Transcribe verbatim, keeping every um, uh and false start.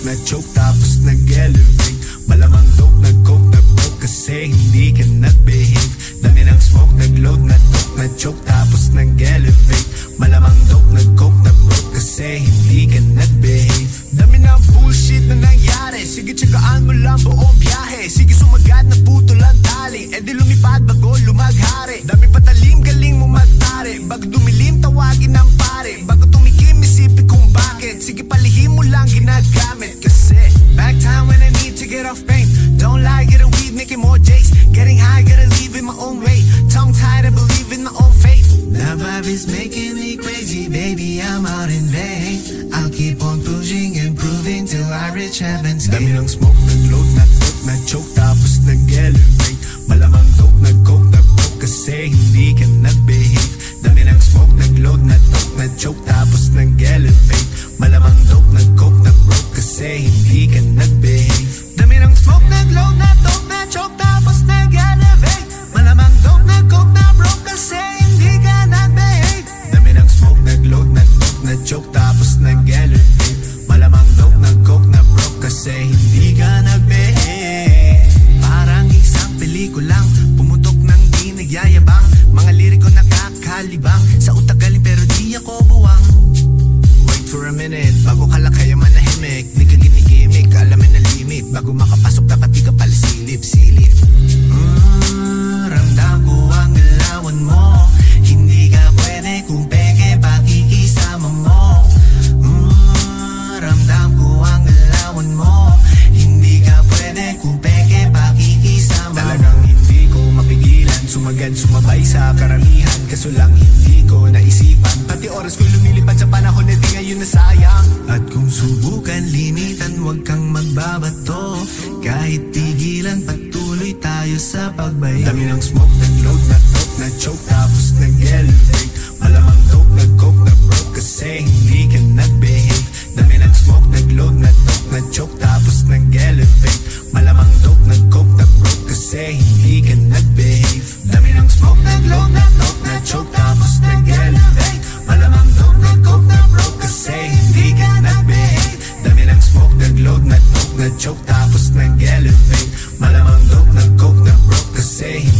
na choke tapos nag-elevate. Malamang dope na coke na broke kasi hindi ka nag-behave. Dami ng smoke, nag-load na dope na choke tapos nag-elevate. Malamang dope na coke na broke kasi hindi ka nag-behave. Dami ng bullshit na nangyari, sige tsagaan mo lang buong biyahe. Sige sumagat na puto lang tali, e di lumipad bago lumaghari. Dami patalim, galing mo magtari, bago dumilim tawagin ng pare. Bago tumikim isipin kung bakit, sige palihim mo lang ginagamit. Kasi back time when I need to get off pain. Don't lie, get a weed, making more J's. Getting high, gotta leave in my own way. Tongue tied, I believe in my own faith. The vibe is making me crazy, baby, I'm out in vain. I'll keep on pushing and proving till I reach heaven's gate. Dami ng smoke, nag-load na dope na choke tapos nag-elevate. Malamang dope na coke na broke kasi hindi ka nag-behave. Dami ng smoke, nag-load na dope na choke tapos nag-elevate. Malamang dope na coke na broke kasi hindi ka nag-behave. Dami ng smoke, nag-load na dope na choke tapos nag-elevate. Malamang dope na coke na broke kasi hindi ka nag-behave. Dami ng smoke, nag-load na dope na choke tapos nag-elevate. Malamang dope na coke na broke kasi hindi ka nag-behave. Parang isang pelikulang pumutok ng di nagyayabang. Mga liriko nakakalibang, sa utak galing pero di ako buwang. Wait for a minute, bago ka lang kaya manahimik. Di ka ginigimik, alamin na limit. Bago makapasok dapat di ka pala silip-silip. mm, Ramdam ko ang galawan mo. Hindi ka pwede kung peke pakikisama mo. mm, Ramdam ko ang galawan mo. Hindi ka pwede kung peke pakikisama. Talagang hindi ko mapigilan, sumagad sumabay sa karamihan. Kaso lang hindi ko naisipan, pati oras ko lumilipad sa panahon na di ngayon nasayang. At kung subukan limitan, huwag kang magbabato. Kahit tigilan, patuloy tayo sa pagbay. Dami ng smoke, nag-load na dope na choke tapos nag-elevate. Malamang dope na coke na broke kasi hindi ka nag-behave. Dami ng smoke, nag-load na dope na choke tapos nag-elevate. Malamang dope na coke na broke kasi hindi ka nag-behave. Dami ng smoke, nag-load na dope na choke tapos nag-elevate. Malamang dope na coke na broke kasi hindi ka nag-behave. Dami ng smoke, nag-load na dope na choke tapos nag-elevate. Malamang dope na coke na broke kasi